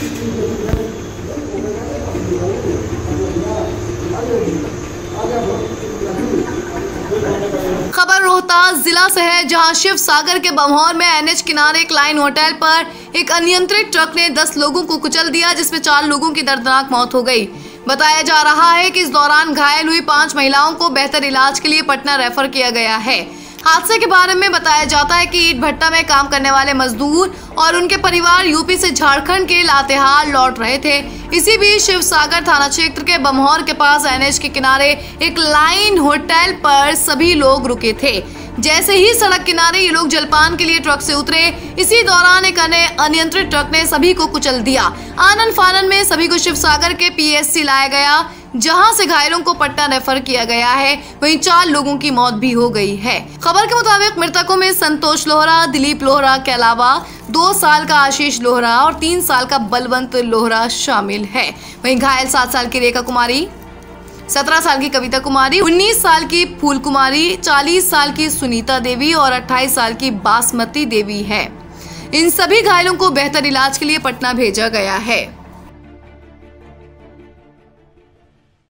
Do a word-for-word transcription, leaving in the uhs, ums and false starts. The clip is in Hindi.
खबर रोहतास जिला से है, जहां शिव सागर के बमहौर में एनएच किनारे एक लाइन होटल पर एक अनियंत्रित ट्रक ने दस लोगों को कुचल दिया, जिसमें चार लोगों की दर्दनाक मौत हो गई। बताया जा रहा है कि इस दौरान घायल हुई पांच महिलाओं को बेहतर इलाज के लिए पटना रेफर किया गया है। हादसे के बारे में बताया जाता है कि ईट भट्टा में काम करने वाले मजदूर और उनके परिवार यूपी से झारखंड के लातेहार लौट रहे थे। इसी बीच शिव सागर थाना क्षेत्र के बमहौर के पास एनएच के किनारे एक लाइन होटल पर सभी लोग रुके थे। जैसे ही सड़क किनारे ये लोग जलपान के लिए ट्रक से उतरे, इसी दौरान एक अन्य अनियंत्रित ट्रक ने सभी को कुचल दिया। आनन फानन में सभी को शिव सागर के पीएससी लाया गया, जहां से घायलों को पटना रेफर किया गया है। वहीं चार लोगों की मौत भी हो गई है। खबर के मुताबिक मृतकों में संतोष लोहरा, दिलीप लोहरा के अलावा दो साल का आशीष लोहरा और तीन साल का बलवंत लोहरा शामिल है। वहीं घायल सात साल की रेखा कुमारी, सत्रह साल की कविता कुमारी, उन्नीस साल की फूल कुमारी, चालीस साल की सुनीता देवी और अट्ठाईस साल की बासमती देवी है। इन सभी घायलों को बेहतर इलाज के लिए पटना भेजा गया है।